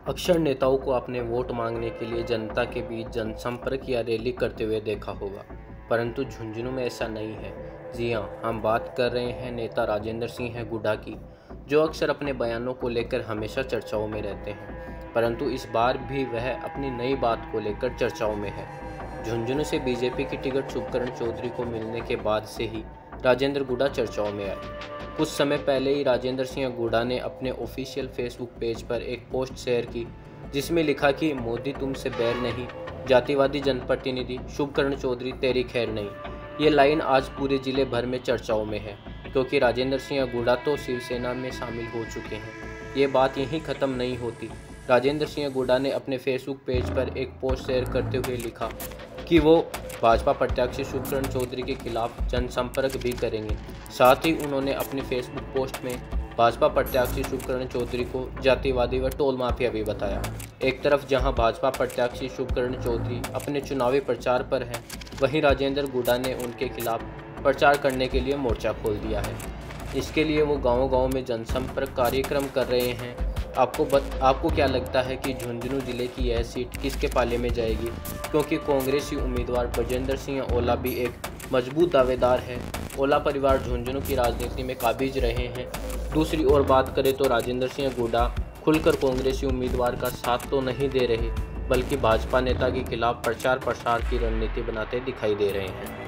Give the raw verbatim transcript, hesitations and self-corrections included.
अक्सर नेताओं को अपने वोट मांगने के लिए जनता के बीच जनसंपर्क या रैली करते हुए देखा होगा, परंतु झुंझुनू में ऐसा नहीं है। जी हां, हम बात कर रहे हैं नेता राजेंद्र सिंह गुड्डा की, जो अक्सर अपने बयानों को लेकर हमेशा चर्चाओं में रहते हैं, परंतु इस बार भी वह अपनी नई बात को लेकर चर्चाओं में है। झुंझुनू से बीजेपी की टिकट शुभकरण चौधरी को मिलने के बाद से ही राजेंद्र गुड्डा चर्चाओं में आए। कुछ समय पहले ही राजेंद्र सिंह गुड्डा ने अपने ऑफिशियल फेसबुक पेज पर एक पोस्ट शेयर की, जिसमें लिखा कि मोदी तुमसे बैर नहीं, जातिवादी जनप्रतिनिधि शुभकरण चौधरी तेरी खैर नहीं। ये लाइन आज पूरे जिले भर में चर्चाओं में है, क्योंकि राजेंद्र सिंह गुड्डा तो शिवसेना में शामिल हो चुके हैं। ये बात यहीं ख़त्म नहीं होती। राजेंद्र सिंह गुड्डा ने अपने फेसबुक पेज पर एक पोस्ट शेयर करते हुए लिखा कि वो भाजपा प्रत्याशी शुभकरण चौधरी के खिलाफ जनसंपर्क भी करेंगे। साथ ही उन्होंने अपने फेसबुक पोस्ट में भाजपा प्रत्याशी शुभकरण चौधरी को जातिवादी व टोल माफिया भी बताया। एक तरफ जहां भाजपा प्रत्याशी शुभकरण चौधरी अपने चुनावी प्रचार पर हैं, वहीं राजेंद्र गुड्डा ने उनके खिलाफ प्रचार करने के लिए मोर्चा खोल दिया है। इसके लिए वो गाँव-गाँव में जनसंपर्क कार्यक्रम कर रहे हैं। आपको बत, आपको क्या लगता है कि झुंझुनू जिले की यह सीट किसके पाले में जाएगी? क्योंकि कांग्रेसी उम्मीदवार बजेंद्र सिंह ओला भी एक मजबूत दावेदार है। ओला परिवार झुंझुनू की राजनीति में काबिज रहे हैं। दूसरी ओर बात करें तो राजेंद्र सिंह गुड्डा खुलकर कांग्रेसी उम्मीदवार का साथ तो नहीं दे रहे, बल्कि भाजपा नेता के खिलाफ प्रचार प्रसार की रणनीति बनाते दिखाई दे रहे हैं।